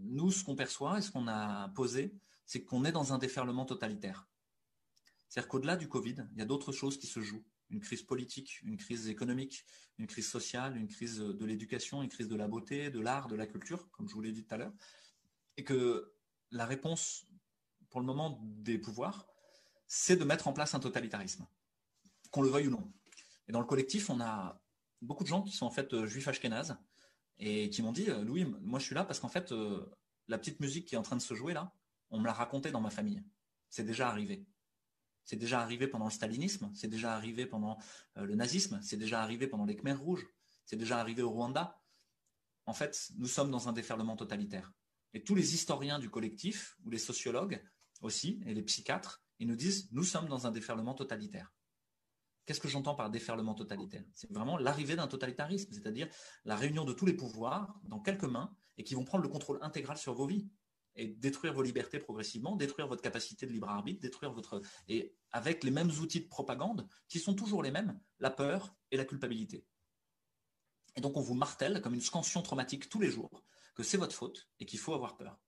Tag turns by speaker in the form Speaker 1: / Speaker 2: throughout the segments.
Speaker 1: nous, ce qu'on perçoit et ce qu'on a posé, c'est qu'on est dans un déferlement totalitaire. C'est-à-dire qu'au-delà du Covid, il y a d'autres choses qui se jouent. Une crise politique, une crise économique, une crise sociale, une crise de l'éducation, une crise de la beauté, de l'art, de la culture, comme je vous l'ai dit tout à l'heure. Et que la réponse, pour le moment, des pouvoirs, c'est de mettre en place un totalitarisme, qu'on le veuille ou non. Et dans le collectif, on a beaucoup de gens qui sont en fait juifs ashkénazes et qui m'ont dit Louis, moi je suis là parce qu'en fait, la petite musique qui est en train de se jouer là, on me l'a raconté dans ma famille. C'est déjà arrivé. C'est déjà arrivé pendant le stalinisme, c'est déjà arrivé pendant le nazisme, c'est déjà arrivé pendant les Khmers rouges, c'est déjà arrivé au Rwanda. En fait, nous sommes dans un déferlement totalitaire. Et tous les historiens du collectif, ou les sociologues aussi, et les psychiatres, ils nous disent nous sommes dans un déferlement totalitaire. Qu'est-ce que j'entends par déferlement totalitaire? C'est vraiment l'arrivée d'un totalitarisme, c'est-à-dire la réunion de tous les pouvoirs dans quelques mains et qui vont prendre le contrôle intégral sur vos vies et détruire vos libertés progressivement, détruire votre capacité de libre arbitre, détruire votre... Et avec les mêmes outils de propagande qui sont toujours les mêmes, la peur et la culpabilité. Et donc on vous martèle comme une scansion traumatique tous les jours que c'est votre faute et qu'il faut avoir peur.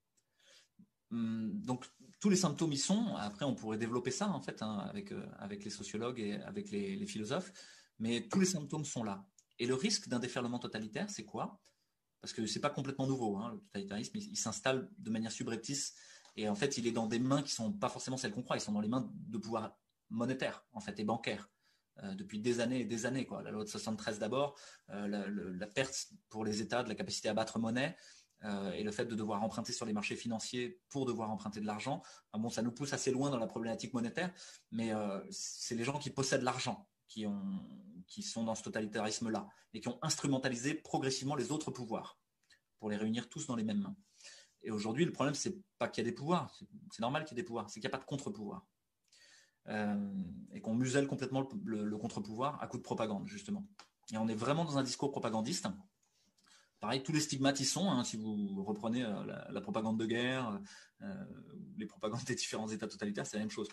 Speaker 1: Donc tous les symptômes y sont. Après, on pourrait développer ça en fait avec les sociologues et avec les philosophes, mais tous les symptômes sont là. Et le risque d'un déferlement totalitaire, c'est quoi? Parce que c'est pas complètement nouveau, hein, le totalitarisme, il s'installe de manière subreptice et en fait, il est dans des mains qui sont pas forcément celles qu'on croit. Ils sont dans les mains de pouvoir monétaire en fait et bancaire. Depuis des années et des années, quoi. La loi de 73 d'abord, la perte pour les États de la capacité à battre monnaie, et le fait de devoir emprunter sur les marchés financiers pour devoir emprunter de l'argent. Bon, ça nous pousse assez loin dans la problématique monétaire, mais c'est les gens qui possèdent l'argent qui sont dans ce totalitarisme-là et qui ont instrumentalisé progressivement les autres pouvoirs pour les réunir tous dans les mêmes mains. Et aujourd'hui, le problème, c'est pas qu'il y a des pouvoirs, c'est normal qu'il y ait des pouvoirs, c'est qu'il n'y a pas de contre-pouvoir. Et qu'on muselle complètement le contre-pouvoir à coup de propagande, justement. Et on est vraiment dans un discours propagandiste. Pareil, tous les stigmates y sont, hein, si vous reprenez la propagande de guerre, les propagandes des différents États totalitaires, c'est la même chose.